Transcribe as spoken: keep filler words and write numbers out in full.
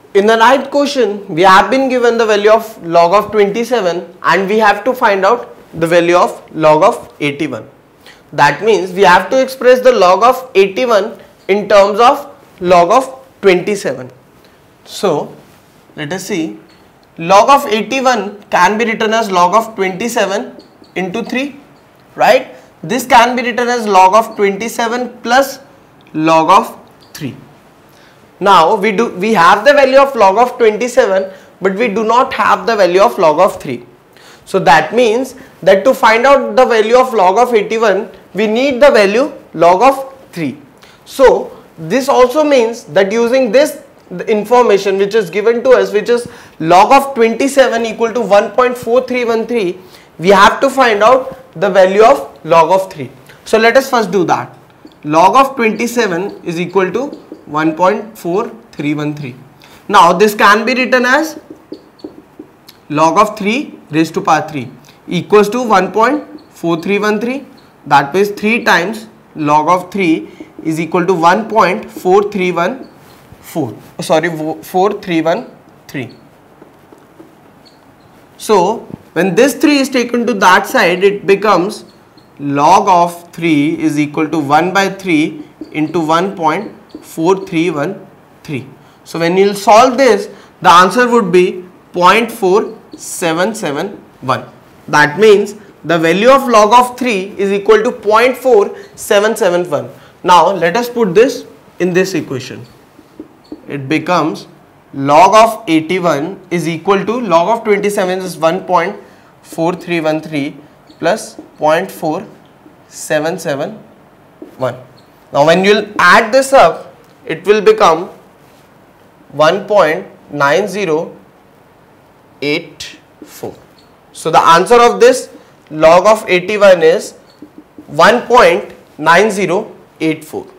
In the ninth question, we have been given the value of log of twenty-seven and we have to find out the value of log of eighty-one. That means we have to express the log of eighty-one in terms of log of twenty-seven. So, let us see. Log of eighty-one can be written as log of twenty-seven into three, right? This can be written as log of twenty-seven plus log of three. Now we do we have the value of log of twenty-seven, but we do not have the value of log of three. So that means that to find out the value of log of eighty-one, we need the value log of three. So this also means that using this the information which is given to us, which is log of twenty-seven equal to one point four three one three, we have to find out the value of log of three. So let us first do that. Log of twenty-seven is equal to one point four three one three. Now this can be written as log of three raised to power three equals to one point four three one three. That means three times log of three is equal to one point four three one four. Sorry, four three one three. So when this three is taken to that side, it becomes log of three is equal to one by three into one point four three one three. So when you will solve this, the answer would be zero point four seven seven one. That means the value of log of three is equal to zero point four seven seven one. Now let us put this in this equation. It becomes log of eighty-one is equal to log of twenty-seven is one point four three one three plus zero point four seven seven one. Now when you will add this up, it will become one point nine zero eight four. So the answer of this log of eighty-one is one point nine zero eight four.